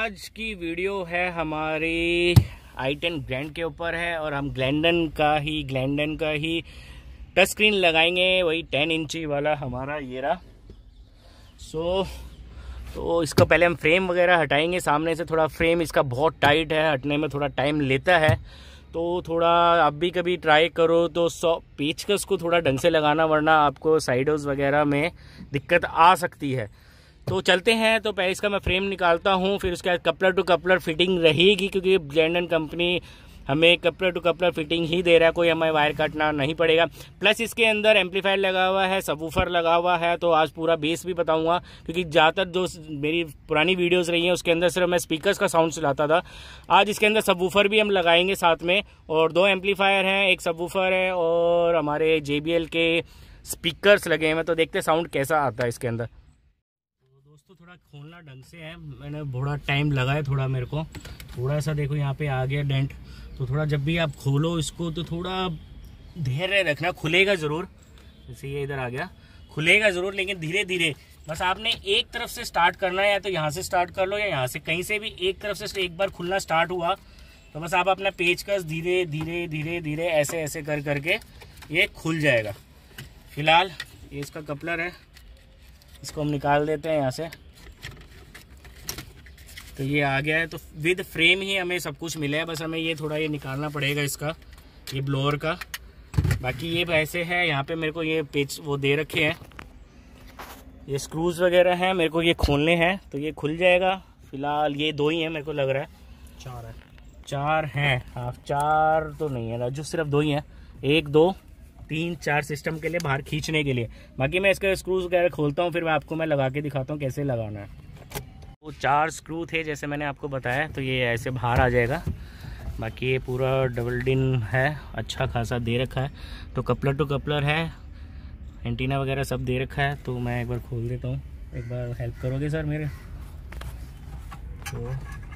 आज की वीडियो है हमारी i10 ग्रैंड के ऊपर है और हम ग्लैंडन का ही टच स्क्रीन लगाएंगे, वही 10 इंची वाला हमारा ये रहा। तो इसको पहले हम फ्रेम वगैरह हटाएंगे। सामने से थोड़ा फ्रेम इसका बहुत टाइट है, हटने में थोड़ा टाइम लेता है। तो थोड़ा आप भी कभी ट्राई करो तो पेचकस को थोड़ा ढंग से लगाना, वरना आपको साइडोज वगैरह में दिक्कत आ सकती है। तो चलते हैं। तो पहले इसका मैं फ्रेम निकालता हूँ, फिर उसके बाद कपलर टू कपलर फिटिंग रहेगी, क्योंकि ग्लैंडन कंपनी हमें कपलर टू कपलर फिटिंग ही दे रहा है, कोई हमें वायर काटना नहीं पड़ेगा। प्लस इसके अंदर एम्पलीफायर लगा हुआ है, सबवूफर लगा हुआ है। तो आज पूरा बेस भी बताऊंगा, क्योंकि ज़्यादातर जो मेरी पुरानी वीडियोस रही हैं उसके अंदर सिर्फ मैं स्पीकर्स का साउंड चलाता था। आज इसके अंदर सबवूफर भी हम लगाएंगे साथ में, और 2 एम्पलीफायर हैं, एक सबवूफर है और हमारे JBL के स्पीकर्स लगे हैं। तो देखते साउंड कैसा आता है इसके अंदर। दोस्तों थोड़ा खोलना ढंग से है, मैंने थोड़ा टाइम लगा है, थोड़ा मेरे को थोड़ा सा देखो यहाँ पे आ गया डेंट। तो थोड़ा जब भी आप खोलो इसको तो थोड़ा धैर्य रखना, खुलेगा ज़रूर। जैसे ये इधर आ गया, खुलेगा ज़रूर, लेकिन धीरे धीरे। बस आपने एक तरफ से स्टार्ट करना है, या तो यहाँ से स्टार्ट कर लो या यहाँ से, कहीं से भी एक तरफ से एक बार खुलना स्टार्ट हुआ तो बस आप अपना पेचकस धीरे धीरे धीरे धीरे ऐसे ऐसे कर करके ये खुल जाएगा। फिलहाल ये इसका कपलर है, इसको हम निकाल देते हैं यहाँ से। तो ये आ गया है। तो विद फ्रेम ही हमें सब कुछ मिला है, बस हमें ये थोड़ा ये निकालना पड़ेगा इसका, ये ब्लोअर का। बाकी ये ऐसे है, यहाँ पे मेरे को ये पेच वो दे रखे हैं, ये स्क्रूज वगैरह हैं, मेरे को ये खोलने हैं तो ये खुल जाएगा। फिलहाल ये 2 ही हैं, मेरे को लग रहा है 4 हैं। हाँ 4 तो नहीं है राजू, सिर्फ 2 ही हैं, 1 2 3 4 सिस्टम के लिए बाहर खींचने के लिए। बाकी मैं इसके स्क्रूज वगैरह खोलता हूँ, फिर मैं आपको लगा के दिखाता हूँ कैसे लगाना है। वो 4 स्क्रू थे जैसे मैंने आपको बताया, तो ये ऐसे बाहर आ जाएगा। बाकी ये पूरा डबल डिन है, अच्छा खासा दे रखा है। तो कपलर टू कपलर है, एंटीना वगैरह सब दे रखा है। तो मैं एक बार खोल देता हूँ, एक बार हेल्प करोगे सर मेरे? तो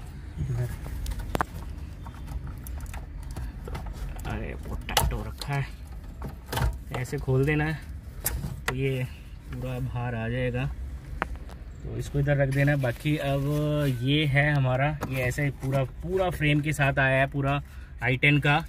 अरे बहुत टाइट हो रखा है, ऐसे खोल देना है तो ये पूरा बाहर आ जाएगा। तो इसको इधर रख देना है। बाकी अब ये है हमारा, ये ऐसे पूरा फ्रेम के साथ आया है पूरा i10 का।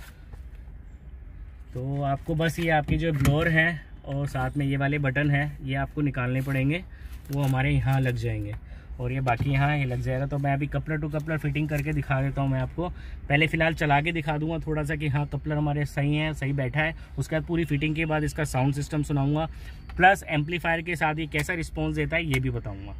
तो आपको बस ये आपके जो ब्लोअर हैं और साथ में ये वाले बटन हैं, ये आपको निकालने पड़ेंगे, वो हमारे यहाँ लग जाएंगे, और ये बाकी यहाँ ये लग जाएगा। तो मैं अभी कपलर टू कपलर फिटिंग करके दिखा देता हूँ मैं आपको। पहले फ़िलहाल चला के दिखा दूंगा थोड़ा सा कि हाँ कपलर हमारे सही है, सही बैठा है। उसके बाद पूरी फिटिंग के बाद इसका साउंड सिस्टम सुनाऊंगा, प्लस एम्पलीफायर के साथ ये कैसा रिस्पॉन्स देता है ये भी बताऊँगा।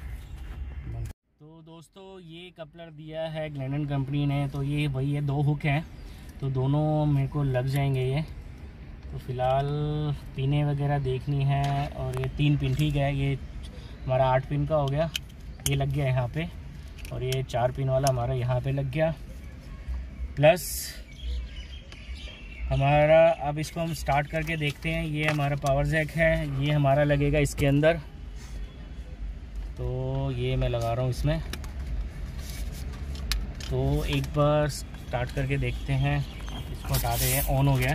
तो दोस्तों ये कपलर दिया है ग्लैंडन कंपनी ने, तो ये वही है, 2 हुक हैं, तो दोनों मेरे को लग जाएंगे ये। तो फ़िलहाल पिनें वगैरह देखनी है, और ये 3 पिन ठीक है, ये हमारा 8 पिन का हो गया, ये लग गया यहाँ पे, और ये 4 पिन वाला हमारा यहाँ पे लग गया। प्लस हमारा अब इसको हम स्टार्ट करके देखते हैं। ये हमारा पावर जैक है, ये हमारा लगेगा इसके अंदर। तो ये मैं लगा रहा हूँ इसमें। तो एक बार स्टार्ट करके देखते हैं, इसको हटाते हैं, ऑन हो गया।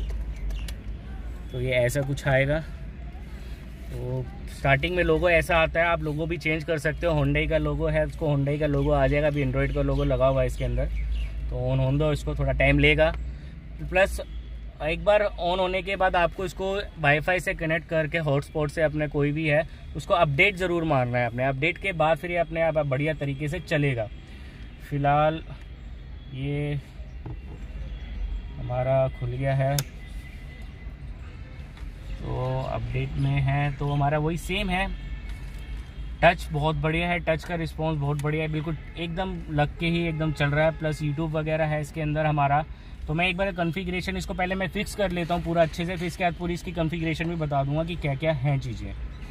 तो ये ऐसा कुछ आएगा। तो स्टार्टिंग में लोगो ऐसा आता है, आप लोगो भी चेंज कर सकते हो। होंडई का लोगो है, उसको होंडई का लोगो आ जाएगा। अभी एंड्रॉयड का लोगो लगा हुआ है इसके अंदर। तो ऑन होने दो, इसको थोड़ा टाइम लेगा। प्लस एक बार ऑन होने के बाद आपको इसको वाईफाई से कनेक्ट करके, हॉटस्पॉट से अपने कोई भी है उसको अपडेट ज़रूर मारना है। अपने अपडेट के बाद फिर ये अपने आप बढ़िया तरीके से चलेगा। फ़िलहाल ये हमारा खुल गया है, तो अपडेट में है। तो हमारा वही सेम है, टच बहुत बढ़िया है, टच का रिस्पांस बहुत बढ़िया है, बिल्कुल एकदम लग के ही एकदम चल रहा है। प्लस यूट्यूब वगैरह है इसके अंदर हमारा। तो मैं एक बार कॉन्फ़िगरेशन इसको पहले मैं फिक्स कर लेता हूँ पूरा अच्छे से, फिर इसके बाद पूरी इसकी कॉन्फ़िगरेशन भी बता दूंगा कि क्या क्या हैं चीज़ें।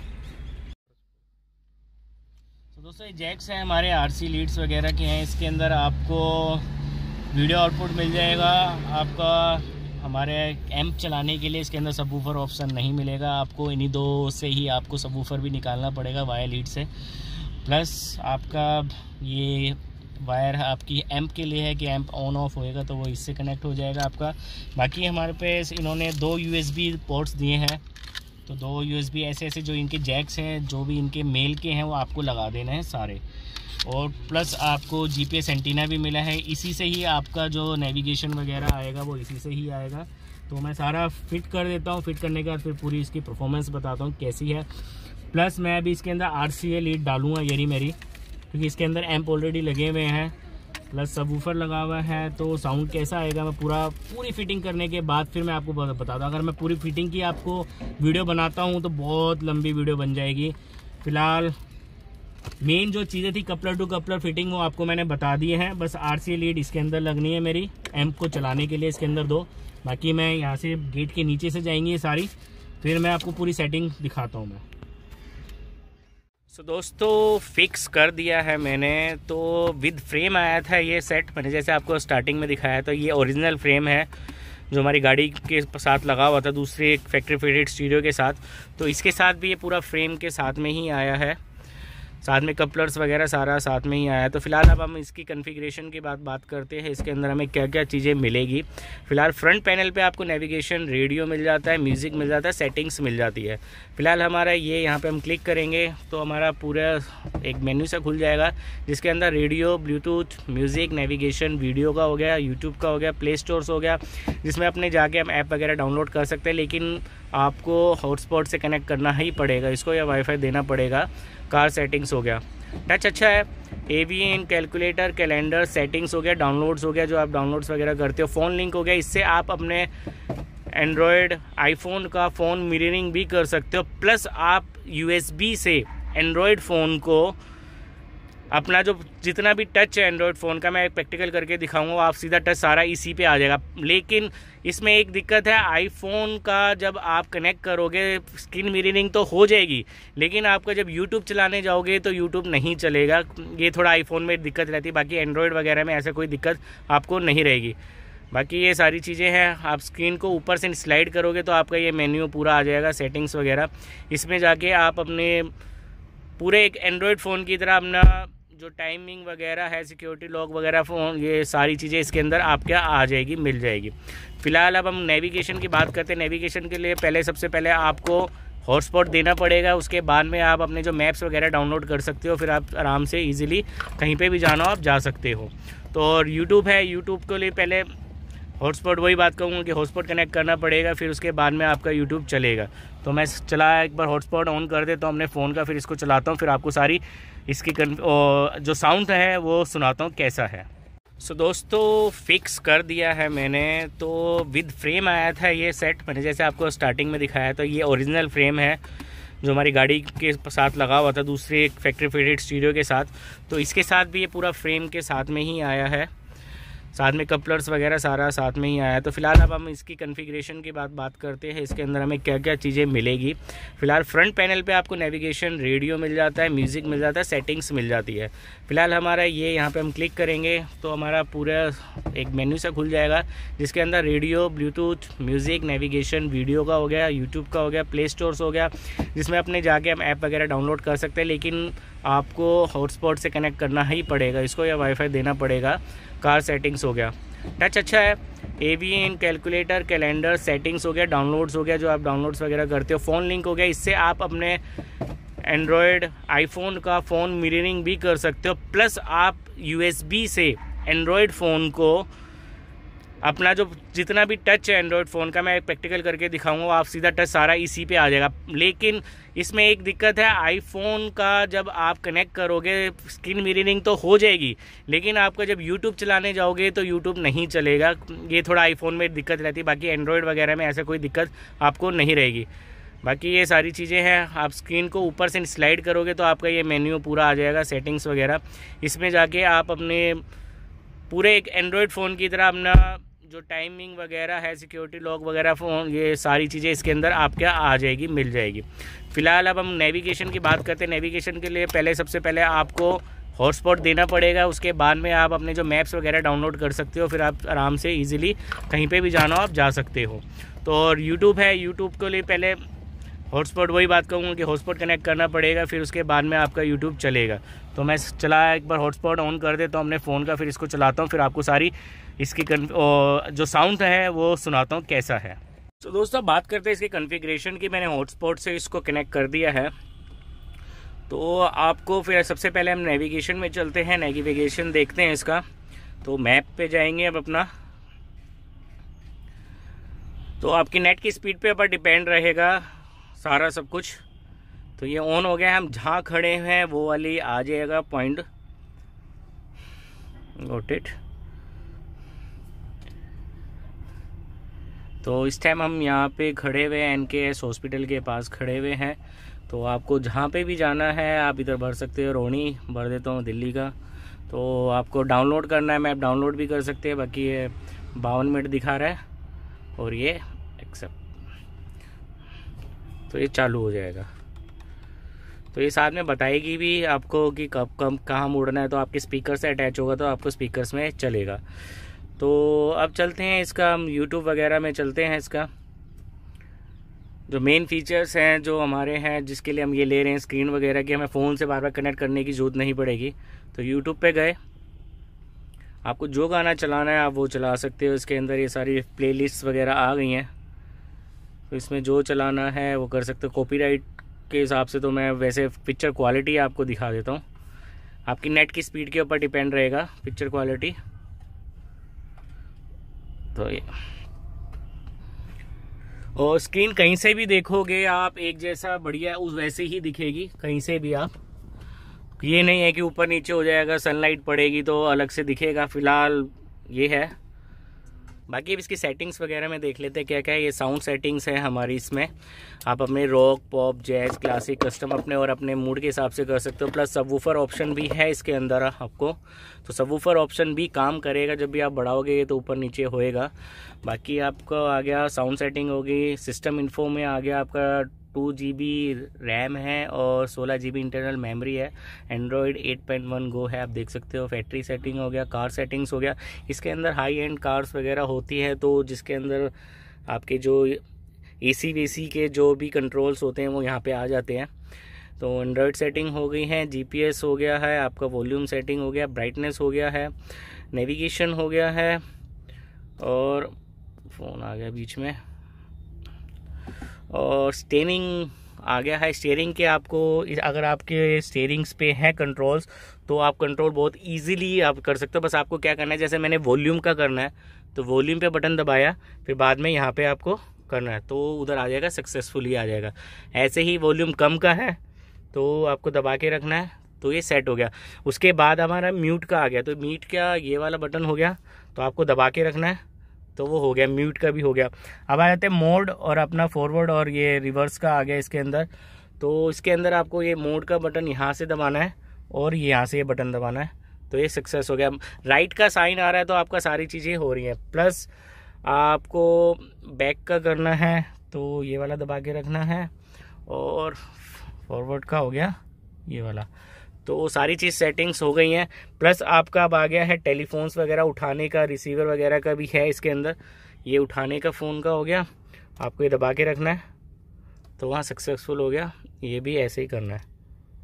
तो दोस्तों ये जैक्स हैं हमारे RC लीड्स वगैरह के हैं। इसके अंदर आपको वीडियो आउटपुट मिल जाएगा आपका। हमारे एम्प चलाने के लिए इसके अंदर सबवूफर ऑप्शन नहीं मिलेगा आपको, इन्हीं 2 से ही आपको सबवूफर भी निकालना पड़ेगा वायर लीड से। प्लस आपका ये वायर आपकी एम्प के लिए है कि एम्प ऑन ऑफ होएगा तो वो इससे कनेक्ट हो जाएगा आपका। बाकी हमारे पे इन्होंने 2 USB पोर्ट्स दिए हैं, तो 2 USB ऐसे जो इनके जैक्स हैं, जो भी इनके मेल के हैं, वो आपको लगा देना है सारे। और प्लस आपको GPS एंटीना भी मिला है, इसी से ही आपका जो नेविगेशन वगैरह आएगा वो इसी से ही आएगा। तो मैं सारा फिट कर देता हूँ। फिट करने के बाद फिर पूरी इसकी परफॉर्मेंस बताता हूँ कैसी है। प्लस मैं अभी इसके अंदर RCA लीड डालूँगा यही मेरी, क्योंकि इसके अंदर एम्प ऑलरेडी लगे हुए हैं, प्लस सबवूफर लगा हुआ है। तो साउंड कैसा आएगा मैं पूरी फिटिंग करने के बाद फिर मैं आपको बताता हूँ। अगर मैं पूरी फिटिंग की आपको वीडियो बनाता हूँ तो बहुत लंबी वीडियो बन जाएगी। फ़िलहाल मेन जो चीज़ें थी कपलर टू कपलर फिटिंग वो आपको मैंने बता दिए हैं। बस RCA लीड इसके अंदर लगनी है मेरी एम्प को चलाने के लिए, इसके अंदर 2। बाकी मैं यहाँ से गेट के नीचे से जाएंगी ये सारी, फिर मैं आपको पूरी सेटिंग दिखाता हूँ मैं। सो दोस्तों फिक्स कर दिया है मैंने। तो विद फ्रेम आया था ये सेट, मैंने जैसे आपको स्टार्टिंग में दिखाया। तो ये ओरिजिनल फ्रेम है जो हमारी गाड़ी के साथ लगा हुआ था दूसरे एक फैक्ट्री फिटेड स्टीरियो के साथ। तो इसके साथ भी ये पूरा फ्रेम के साथ में ही आया है, साथ में कपलर्स वगैरह सारा साथ में ही आया है। तो फिलहाल अब हम इसकी कॉन्फ़िगरेशन की बात करते हैं। इसके अंदर हमें क्या क्या चीज़ें मिलेगी। फिलहाल फ्रंट पैनल पे आपको नेविगेशन, रेडियो मिल जाता है, म्यूज़िक मिल जाता है, सेटिंग्स मिल जाती है। फिलहाल हमारा ये यहाँ पे हम क्लिक करेंगे तो हमारा पूरा एक मेन्यू सा खुल जाएगा, जिसके अंदर radio, Bluetooth, music, navigation, video का हो गया, यूट्यूब का हो गया, प्ले स्टोर्स हो गया, जिसमें अपने जाके हम ऐप वगैरह डाउनलोड कर सकते हैं। लेकिन आपको हॉटस्पॉट से कनेक्ट करना ही पड़ेगा इसको, या वाईफाई देना पड़ेगा। कार सेटिंग्स हो गया, टच अच्छा है, AVN, कैलकुलेटर, कैलेंडर, सेटिंग्स हो गया, डाउनलोड्स हो गया जो आप डाउनलोड्स वगैरह करते हो, फ़ोन लिंक हो गया, इससे आप अपने एंड्रॉयड आईफोन का फ़ोन मिररिंग भी कर सकते हो। प्लस आप USB से एंड्रॉयड फ़ोन को अपना जो जितना भी टच है एंड्रॉयड फ़ोन का, मैं एक प्रैक्टिकल करके दिखाऊंगा, आप सीधा टच सारा इसी पे आ जाएगा। लेकिन इसमें एक दिक्कत है, आईफोन का जब आप कनेक्ट करोगे स्क्रीन मिररिंग तो हो जाएगी, लेकिन आपका जब यूट्यूब चलाने जाओगे तो यूट्यूब नहीं चलेगा। ये थोड़ा आईफोन में दिक्कत रहती है, बाकी एंड्रॉयड वगैरह में ऐसा कोई दिक्कत आपको नहीं रहेगी। बाकी ये सारी चीज़ें हैं। आप स्क्रीन को ऊपर से स्लाइड करोगे तो आपका ये मेन्यू पूरा आ जाएगा, सेटिंग्स वगैरह। इसमें जाके आप अपने पूरे एक एंड्रॉयड फ़ोन की तरह अपना जो टाइमिंग वगैरह है, सिक्योरिटी लॉक वगैरह फ़ोन, ये सारी चीज़ें इसके अंदर आपके आ जाएगी, मिल जाएगी। फ़िलहाल अब हम नेविगेशन की बात करते हैं। नेविगेशन के लिए सबसे पहले आपको हॉटस्पॉट देना पड़ेगा, उसके बाद में आप अपने जो मैप्स वगैरह डाउनलोड कर सकते हो, फिर आप आराम से ईजिली कहीं पे भी जाना हो आप जा सकते हो। तो और यूट्यूब है, यूट्यूब के लिए पहले हॉटस्पॉट, वही बात कहूँगा कि हॉटस्पॉट कनेक्ट करना पड़ेगा, फिर उसके बाद में आपका यूट्यूब चलेगा। तो मैं एक बार हॉटस्पॉट ऑन कर देता हूँ अपने फ़ोन का, फिर इसको चलाता हूँ, फिर आपको सारी इसकी जो साउंड है वो सुनाता हूँ कैसा है। सो दोस्तों फिक्स कर दिया है मैंने। तो विद फ्रेम आया था ये सेट, मैंने जैसे आपको स्टार्टिंग में दिखाया। तो ये ओरिजिनल फ्रेम है जो हमारी गाड़ी के साथ लगा हुआ था दूसरे एक फैक्ट्री फिटेड स्टीरियो के साथ। तो इसके साथ भी ये पूरा फ्रेम के साथ में ही आया है, साथ में कपलर्स वगैरह सारा साथ में ही आया है। तो फिलहाल अब हम इसकी कॉन्फ़िगरेशन की बात करते हैं। इसके अंदर हमें क्या क्या चीज़ें मिलेगी। फिलहाल फ्रंट पैनल पे आपको नेविगेशन, रेडियो मिल जाता है, म्यूज़िक मिल जाता है, सेटिंग्स मिल जाती है। फिलहाल हमारा ये यहाँ पे हम क्लिक करेंगे तो हमारा पूरा एक मेन्यू सा खुल जाएगा, जिसके अंदर radio, Bluetooth, music, navigation, video का हो गया, यूट्यूब का हो गया, प्ले स्टोर्स हो गया, जिसमें अपने जाके हम ऐप वगैरह डाउनलोड कर सकते हैं। लेकिन आपको हॉटस्पॉट से कनेक्ट करना ही पड़ेगा इसको, या वाईफाई देना पड़ेगा। कार सेटिंग्स हो गया, टच अच्छा है, AVN, कैलकुलेटर, कैलेंडर, सेटिंग्स हो गया, डाउनलोड्स हो गया जो आप डाउनलोड्स वगैरह करते हो, फ़ोन लिंक हो गया, इससे आप अपने एंड्रॉयड आईफोन का फ़ोन मिररिंग भी कर सकते हो। प्लस आप USB से एंड्रॉयड फ़ोन को अपना जो जितना भी टच है एंड्रॉयड फ़ोन का, मैं एक प्रैक्टिकल करके दिखाऊंगा, आप सीधा टच सारा इसी पे आ जाएगा। लेकिन इसमें एक दिक्कत है, आईफोन का जब आप कनेक्ट करोगे स्क्रीन मिररिंग तो हो जाएगी, लेकिन आपका जब यूट्यूब चलाने जाओगे तो यूट्यूब नहीं चलेगा। ये थोड़ा आईफोन में दिक्कत रहती है, बाकी एंड्रॉयड वगैरह में ऐसा कोई दिक्कत आपको नहीं रहेगी। बाकी ये सारी चीज़ें हैं। आप स्क्रीन को ऊपर से स्लाइड करोगे तो आपका ये मेन्यू पूरा आ जाएगा, सेटिंग्स वगैरह। इसमें जाके आप अपने पूरे एक एंड्रॉयड फ़ोन की तरह अपना जो टाइमिंग वगैरह है, सिक्योरिटी लॉक वगैरह फ़ोन, ये सारी चीज़ें इसके अंदर आपके आ जाएगी, मिल जाएगी। फ़िलहाल अब हम नेविगेशन की बात करते हैं। नेविगेशन के लिए सबसे पहले आपको हॉटस्पॉट देना पड़ेगा, उसके बाद में आप अपने जो मैप्स वगैरह डाउनलोड कर सकते हो, फिर आप आराम से ईजिली कहीं पे भी जाना हो आप जा सकते हो। तो और यूट्यूब है, यूट्यूब के लिए पहले हॉटस्पॉट, वही बात कहूँगा कि हॉटस्पॉट कनेक्ट करना पड़ेगा, फिर उसके बाद में आपका यूट्यूब चलेगा। तो मैं एक बार हॉटस्पॉट ऑन कर देता हूँ अपने फ़ोन का, फिर इसको चलाता हूँ, फिर आपको सारी इसकी जो साउंड है वो सुनाता हूँ कैसा है। तो दोस्तों बात करते हैं इसके कॉन्फ़िगरेशन की। मैंने हॉटस्पॉट से इसको कनेक्ट कर दिया है। तो आपको फिर सबसे पहले हम नेविगेशन में चलते हैं, नेविगेशन देखते हैं इसका। तो मैप पे जाएंगे अब अपना। तो आपकी नेट की स्पीड पे ऊपर डिपेंड रहेगा सारा सब कुछ। तो ये ऑन हो गया। हम जहाँ खड़े हैं वो वाली आ जाएगा पॉइंट। Got it. तो इस टाइम हम यहाँ पे खड़े हुए हैं, NKS हॉस्पिटल के पास खड़े हुए हैं। तो आपको जहाँ पे भी जाना है आप इधर भर सकते हो। रोनी भर देता हूँ दिल्ली का। तो आपको डाउनलोड करना है, मैप डाउनलोड भी कर सकते हैं। बाकी ये 52 मिनट दिखा रहा है और ये एक्सेप्ट। तो ये चालू हो जाएगा। तो ये साथ में बताएगी भी आपको कि कब कब कहाँ मुड़ना है। तो आपके स्पीकर से अटैच होगा तो आपको स्पीकर्स में चलेगा। तो अब चलते हैं इसका, हम यूट्यूब वगैरह में चलते हैं। इसका जो मेन फीचर्स हैं जो हमारे हैं, जिसके लिए हम ये ले रहे हैं स्क्रीन वगैरह की, हमें फ़ोन से बार बार कनेक्ट करने की ज़रूरत नहीं पड़ेगी। तो यूट्यूब पे गए, आपको जो गाना चलाना है आप वो चला सकते हो। इसके अंदर ये सारी प्लेलिस्ट वगैरह आ गई हैं। तो इसमें जो चलाना है वो कर सकते हो। कॉपीराइट के हिसाब से तो मैं वैसे पिक्चर क्वालिटी आपको दिखा देता हूँ। आपकी नेट की स्पीड के ऊपर डिपेंड रहेगा पिक्चर क्वालिटी। तो ये और स्क्रीन कहीं से भी देखोगे आप एक जैसा बढ़िया उस वैसे ही दिखेगी कहीं से भी आप। ये नहीं है कि ऊपर नीचे हो जाएगा, सनलाइट पड़ेगी तो अलग से दिखेगा। फिलहाल ये है। बाकी अब इसकी सेटिंग्स वगैरह में देख लेते हैं क्या क्या है। ये साउंड सेटिंग्स है हमारी। इसमें आप अपने rock, pop, jazz, classic, custom अपने और अपने मूड के हिसाब से कर सकते हो। प्लस सबवूफर ऑप्शन भी है इसके अंदर आपको। तो सबवूफर ऑप्शन भी काम करेगा। जब भी आप बढ़ाओगे तो ऊपर नीचे होएगा। बाकी आपको आ गया साउंड सेटिंग होगी। सिस्टम इन्फो में आ गया आपका 2 GB रैम है और 16 GB इंटरनल मेमोरी है। एंड्रॉयड 8.1 गो है, आप देख सकते हो। फैक्ट्री सेटिंग हो गया, कार सेटिंग्स हो गया। इसके अंदर हाई एंड कार्स वगैरह होती है तो जिसके अंदर आपके जो AC वेसी के जो भी कंट्रोल्स होते हैं वो यहाँ पे आ जाते हैं। तो एंड्रॉयड सेटिंग हो गई है, GPS हो गया है, आपका वॉल्यूम सेटिंग हो गया, ब्राइटनेस हो गया है, नेविगेशन हो गया है और फ़ोन आ गया बीच में, और स्टीयरिंग आ गया है। स्टीयरिंग के आपको अगर आपके स्टीयरिंग्स पे है कंट्रोल्स तो आप कंट्रोल बहुत इजीली आप कर सकते हो। बस आपको क्या करना है, जैसे मैंने वॉल्यूम का करना है तो वॉल्यूम पे बटन दबाया, फिर बाद में यहाँ पे आपको करना है तो उधर आ जाएगा, सक्सेसफुली आ जाएगा। ऐसे ही वॉल्यूम कम का है तो आपको दबा के रखना है तो ये सेट हो गया। उसके बाद हमारा म्यूट का आ गया। तो म्यूट का ये वाला बटन हो गया तो आपको दबा के रखना है तो वो हो गया, म्यूट का भी हो गया। अब आ जाते हैं मोड और अपना फॉरवर्ड और ये रिवर्स का आ गया इसके अंदर। तो इसके अंदर आपको ये मोड का बटन यहाँ से दबाना है और यहाँ से ये बटन दबाना है तो ये सक्सेस हो गया। राइट का साइन आ रहा है तो आपका सारी चीज़ें हो रही हैं। प्लस आपको बैक का करना है तो ये वाला दबा के रखना है और फॉरवर्ड का हो गया ये वाला। तो सारी चीज़ सेटिंग्स हो गई हैं। प्लस आपका अब आ गया है टेलीफोन्स वगैरह उठाने का, रिसीवर वगैरह का भी है इसके अंदर। ये उठाने का फ़ोन का हो गया, आपको ये दबा के रखना है तो वहाँ सक्सेसफुल हो गया। ये भी ऐसे ही करना है।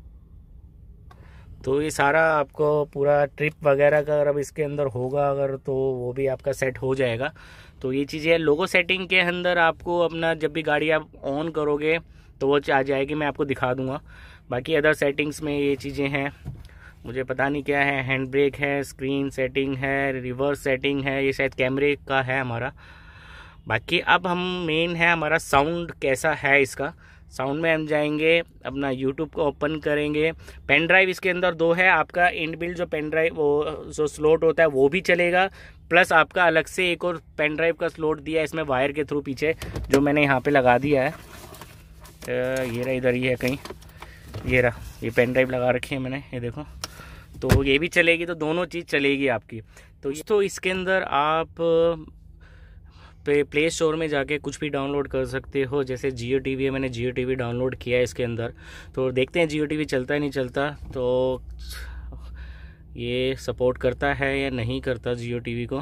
तो ये सारा आपको पूरा ट्रिप वगैरह का अगर अब इसके अंदर होगा अगर तो वो भी आपका सेट हो जाएगा। तो ये चीज़ें लोगो सेटिंग के अंदर आपको अपना जब भी गाड़ी आप ऑन करोगे तो वो आ जाएगी, मैं आपको दिखा दूंगा। बाकी अदर सेटिंग्स में ये चीज़ें हैं, मुझे पता नहीं क्या है। हैंड ब्रेक है, स्क्रीन सेटिंग है, रिवर्स सेटिंग है, ये शायद कैमरे का है हमारा। बाकी अब हम मेन है हमारा साउंड कैसा है इसका। साउंड में हम जाएंगे, अपना यूट्यूब को ओपन करेंगे। पेन ड्राइव इसके अंदर 2 है। आपका इनबिल्ट जो पेन ड्राइव वो जो स्लॉट होता है वो भी चलेगा। प्लस आपका अलग से एक और पेन ड्राइव का स्लॉट दिया है इसमें वायर के थ्रू पीछे, जो मैंने यहाँ पे लगा दिया है। ये रहा, इधर ही है कहीं, ये रहा, ये पेन ड्राइव लगा रखी है मैंने, ये देखो। तो ये भी चलेगी, तो दोनों चीज़ चलेगी आपकी। तो इसके अंदर आप प्ले स्टोर में जाके कुछ भी डाउनलोड कर सकते हो। जैसे जियो टीवी है, मैंने जियो टीवी डाउनलोड किया है इसके अंदर। तो देखते हैं जियो टीवी चलता है नहीं चलता, तो ये सपोर्ट करता है या नहीं करता जियो टीवी को।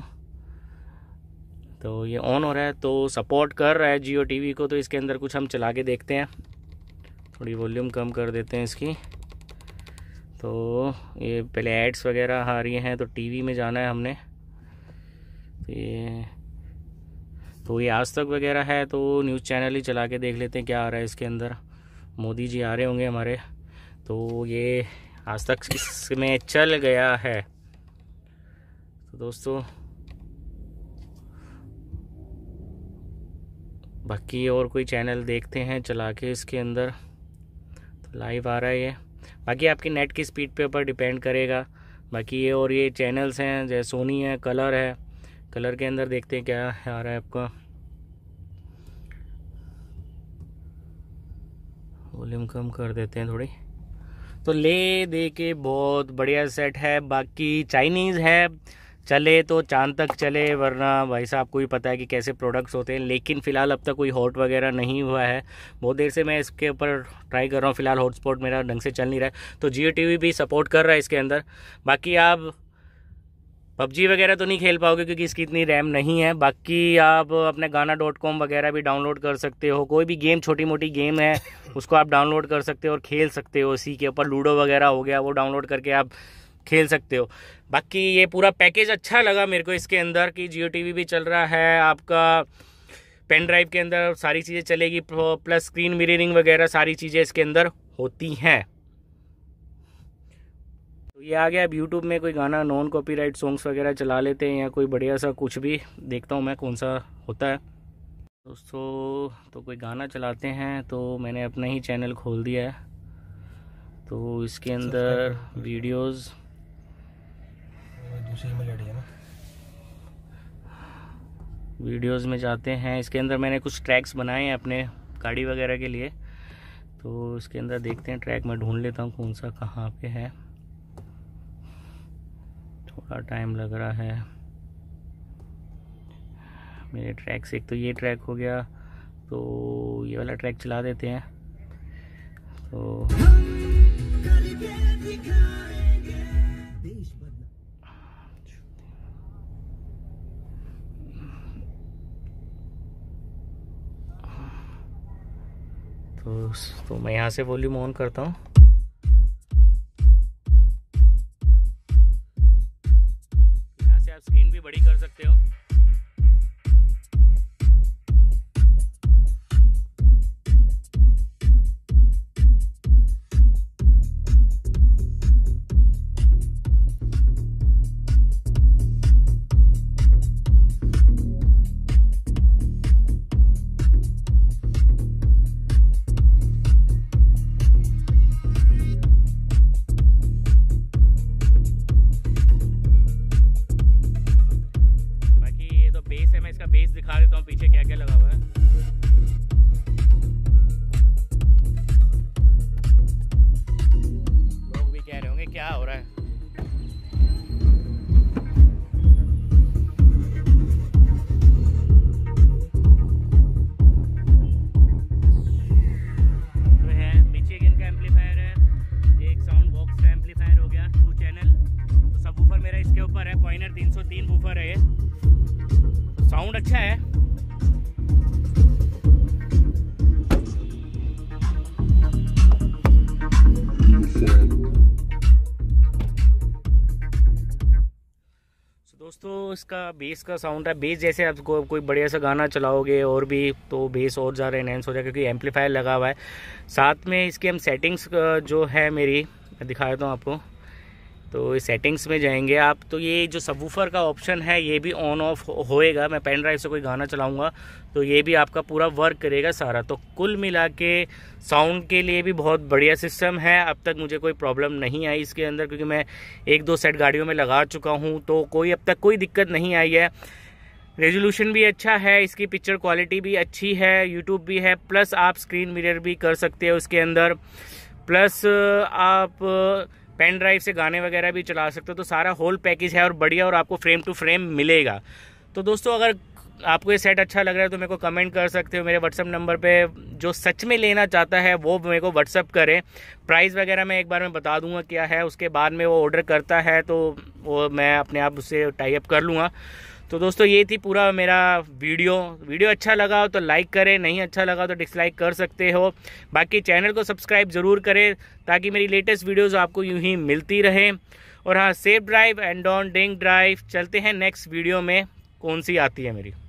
तो ये ऑन हो रहा है तो सपोर्ट कर रहा है जियो टीवी को। तो इसके अंदर कुछ हम चला के देखते हैं। थोड़ी वॉल्यूम कम कर देते हैं इसकी। तो ये पहले एड्स वगैरह आ रही हैं तो टीवी में जाना है हमने। तो ये तो ये आज तक वगैरह है, तो न्यूज़ चैनल ही चला के देख लेते हैं क्या आ रहा है इसके अंदर। मोदी जी आ रहे होंगे हमारे, तो ये आज तक इसमें चल गया है। तो दोस्तों बाकी और कोई चैनल देखते हैं चला के इसके अंदर, तो लाइव आ रहा है ये। बाकी आपकी नेट की स्पीड पे ऊपर डिपेंड करेगा। बाकी ये और ये चैनल्स हैं जैसे सोनी है, कलर है, कलर के अंदर देखते हैं क्या आ रहा है आपका। वॉल्यूम कम कर देते हैं थोड़ी। तो ले दे के बहुत बढ़िया सेट है। बाकी चाइनीज़ है, चले तो चांद तक चले, वरना भाई साहब को ही पता है कि कैसे प्रोडक्ट्स होते हैं। लेकिन फ़िलहाल अब तक कोई हॉट वगैरह नहीं हुआ है। बहुत देर से मैं इसके ऊपर ट्राई कर रहा हूँ, फ़िलहाल हॉटस्पॉट मेरा ढंग से चल नहीं रहा है। तो जियो टीवी भी सपोर्ट कर रहा है इसके अंदर। बाकी आप पबजी वगैरह तो नहीं खेल पाओगे क्योंकि इसकी इतनी रैम नहीं है। बाकी आप अपने गाना.com वगैरह भी डाउनलोड कर सकते हो। कोई भी गेम, छोटी मोटी गेम है, उसको आप डाउनलोड कर सकते हो और खेल सकते हो। इसी के ऊपर लूडो वगैरह हो गया, वो डाउनलोड करके आप खेल सकते हो। बाकी ये पूरा पैकेज अच्छा लगा मेरे को इसके अंदर कि जियो टीवी भी चल रहा है, आपका पेन ड्राइव के अंदर सारी चीज़ें चलेगी, प्लस स्क्रीन मिररिंग वगैरह सारी चीज़ें इसके अंदर होती हैं। तो ये आ गया। अब यूट्यूब में कोई गाना नॉन कॉपीराइट सॉन्ग्स वगैरह चला लेते हैं या कोई बढ़िया सा कुछ भी देखता हूँ मैं कौन सा होता है दोस्तों। तो कोई गाना चलाते हैं, तो मैंने अपना ही चैनल खोल दिया है। तो इसके अंदर वीडियोस में जाते हैं। इसके अंदर मैंने कुछ ट्रैक्स बनाए हैं अपने गाड़ी वगैरह के लिए, तो इसके अंदर देखते हैं। ट्रैक मैं ढूंढ लेता हूँ कौन सा कहाँ पे है, थोड़ा टाइम लग रहा है मेरे ट्रैक से। एक तो ये ट्रैक हो गया, तो ये वाला ट्रैक चला देते हैं। तो तो मैं यहाँ से वॉल्यूम ऑन करता हूँ। यहाँ से आप स्क्रीन भी बड़ी कर सकते हो। बेस दिखा देता हूँ पीछे क्या क्या लगा हुआ है। लोग भी कह रहे होंगे क्या हो रहा है। तो है पीछे इनका एम्पलीफायर है, एक साउंड बॉक्स का एम्पलीफायर हो गया, 2 चैनल। तो सब वूफर मेरा इसके ऊपर है, पॉइंटर 303 वूफर है ये। साउंड अच्छा है। दोस्तों इसका बेस का साउंड है। बेस जैसे आप कोई बढ़िया सा गाना चलाओगे और भी, तो बेस और ज़्यादा एनहेंस हो जाएगा क्योंकि एम्पलीफायर लगा हुआ है। साथ में इसकी हम सेटिंग्स जो है मेरी, मैं दिखा देता हूँ आपको। तो इस सेटिंग्स में जाएंगे आप, तो ये जो सबवूफर का ऑप्शन है ये भी ऑन ऑफ होएगा। मैं पेन ड्राइव से कोई गाना चलाऊंगा तो ये भी आपका पूरा वर्क करेगा सारा। तो कुल मिला के साउंड के लिए भी बहुत बढ़िया सिस्टम है। अब तक मुझे कोई प्रॉब्लम नहीं आई इसके अंदर, क्योंकि मैं 1-2 सेट गाड़ियों में लगा चुका हूँ, तो कोई अब तक कोई दिक्कत नहीं आई है। रेजोल्यूशन भी अच्छा है, इसकी पिक्चर क्वालिटी भी अच्छी है, यूट्यूब भी है, प्लस आप स्क्रीन मिरर भी कर सकते हो इसके अंदर, प्लस आप पेन ड्राइव से गाने वगैरह भी चला सकते हो। तो सारा होल पैकेज है और बढ़िया, और आपको फ्रेम टू फ्रेम मिलेगा। तो दोस्तों अगर आपको ये सेट अच्छा लग रहा है तो मेरे को कमेंट कर सकते हो। मेरे व्हाट्सअप नंबर पे जो सच में लेना चाहता है वो मेरे को व्हाट्सअप करे। प्राइस वगैरह मैं एक बार में बता दूंगा क्या है, उसके बाद में वो ऑर्डर करता है तो वो मैं अपने आप उससे टाई अप कर लूँगा। तो दोस्तों ये थी पूरा मेरा वीडियो अच्छा लगा हो तो लाइक करें, नहीं अच्छा लगा तो डिसलाइक कर सकते हो। बाकी चैनल को सब्सक्राइब ज़रूर करें ताकि मेरी लेटेस्ट वीडियोस आपको यूं ही मिलती रहे। और हाँ, safe drive and don't drink drive. चलते हैं नेक्स्ट वीडियो में, कौन सी आती है मेरी।